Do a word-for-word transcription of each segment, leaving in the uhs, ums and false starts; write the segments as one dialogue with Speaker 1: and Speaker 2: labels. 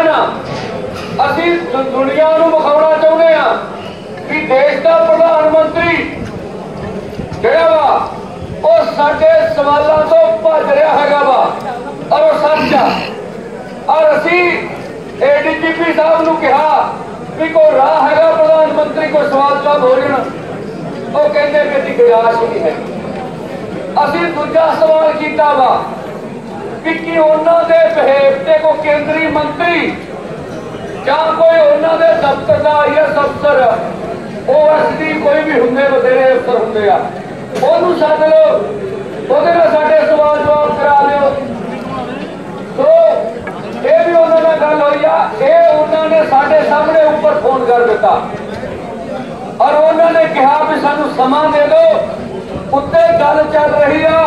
Speaker 1: ना असी दुनिया नूं विखाउणा चाहुंदे आ कि देश का प्रधानमंत्री जिहड़ा वा वो साडे सवालों तो भज रहा हैगा वा और वो सच आ। और असी एडीजीपी साहब नूं कहा कि कोई राह हैगा प्रधानमंत्री को सवाल जवाब हो जाना, वो कहते कि गुजारिश ही नहीं है। असी दूजा सवाल किया वा कि की उन्होंने दे बिहेव ते को केंद्रीय मंत्री या कोई उन्होंने दफ्तर का आई एस अफसर ओ एस डी कोई भी होंगे बथेरे अफसर होंगे आ ओनू सद लो ओदे नाल साडे सवाल जवाब करा लियो। तो ये भी उन्होंने गल हुई आ, ये उन्होंने साडे सामने ऊपर फोन कर दिता और उन्होंने कहा भी सानू समा दे दो, उत्ते गल चल रही आ।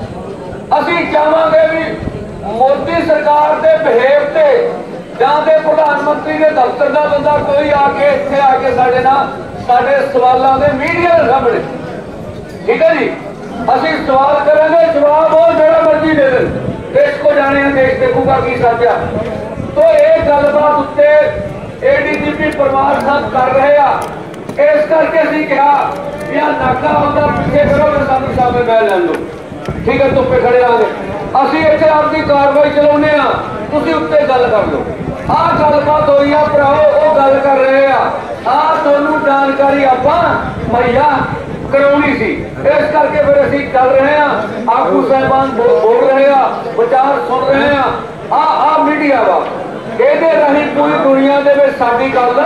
Speaker 1: असी चाहांगे भी मोदी सरकार के बिहेव से या प्रधानमंत्री के दफ्तर का बंदा कोई आके इत्थे आके साडे नाल साडे सवालों के मीडिया के सामने, ठीक है जी, असी सवाल करेंगे, जवाब वो जो मर्जी दे दें, देश को जाने देश देखूगा की सच आ। तो ये गलबात उत्ते एडीजीपी परमार साहब कर रहे हैं। इस करके असी कहा या नाका होता पिछे करो तो सानू सामने बह लैन दो, ठीक है, धुप्पे खड़े आ गए। असी इत्थे आपकी कार्रवाई चलाउने आ, तुसीं उत्ते गल कर लो। आ गलबात होई आ भराओ, वो गल कर रहे आ, आ तुहानूं जानकारी आपां मुहैया कराउणी सी, इस करके फिर असी चल रहे हैं। आगू साहिबान बोल रहे आ, विचार सुन रहे हैं। आ आ मीडिया वा इहदे राहीं पूरी दुनिया दे विच साडी गल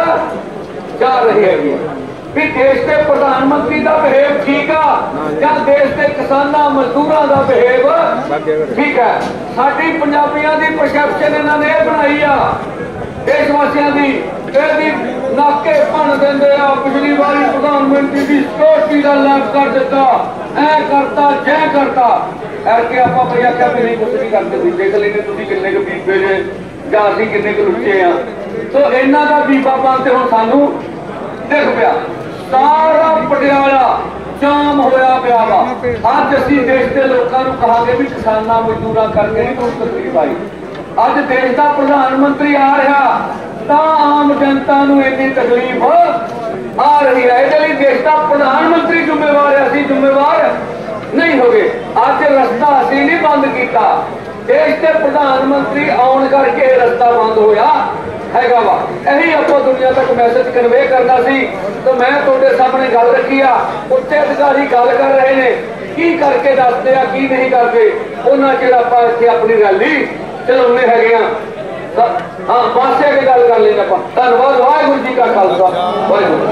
Speaker 1: जा रही है भी देश के प्रधानमंत्री का बिहेव ठीक आ या देश के किसानों मजदूरों का बिहेव ठीक है। साडी पंजाबियों की परसैप्शन इन्होंने बनाई आ देशवासियों की, यदि नाके भन देंदे आ, पिछली बारी प्रधानमंत्री की सिक्योरिटी का लैब कर दिता, ऐ करता जै करता, ऐसे आप भाई आख्या भी नहीं कुछ नहीं करते, देख लेंगे तुम किन्ने के बीबे जे या असीं किन्ने के लुच्चे आ। तो इन्हों का बीबापन तो हुण सानू दिख पिया, सारा पटियाला जाम होया पिया वा। अज असीं देश के लोगों को कहांगे भी किसानां मजदूरां करके नहीं कोई तकलीफ आई। अज देश का प्रधानमंत्री आ रहा तो आम जनता नूं इन्नी तकलीफ आ रही है। इहदे लई देश का प्रधानमंत्री जिम्मेवार है, असीं जिम्मेवार नहीं हो गए। अज रस्ता असीं नहीं बंद किया, देश के प्रधानमंत्री आउण करके रस्ता बंद होया हैगा वा। यही आप दुनिया तक मैसेज कन्वे करना सी। तो मैं तुहाडे सामने गल रखी आ, उच्च अधिकारी गल कर रहे ने की करके दसदे आ की नहीं करते, उन्हां चिर आपां इत्थे अपनी रैली चलाउने हैगे आ। हाँ पासे के गल कर लेंगे आपां। धन्नवाद, वाहिगुरू जी का खालसा, वाहिगुरू।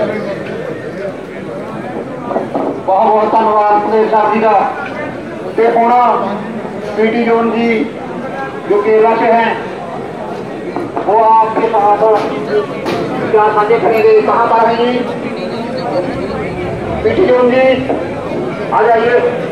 Speaker 2: बहुत बहुत धन्यवाद सुदेश साहब जी का। ते हुण पीटी जोन जी जो केरला से हैं वो आपके साथ क्या साझे करेंगे, कहाँ पर हैं जी? पीटी जोन जी आ जाइए।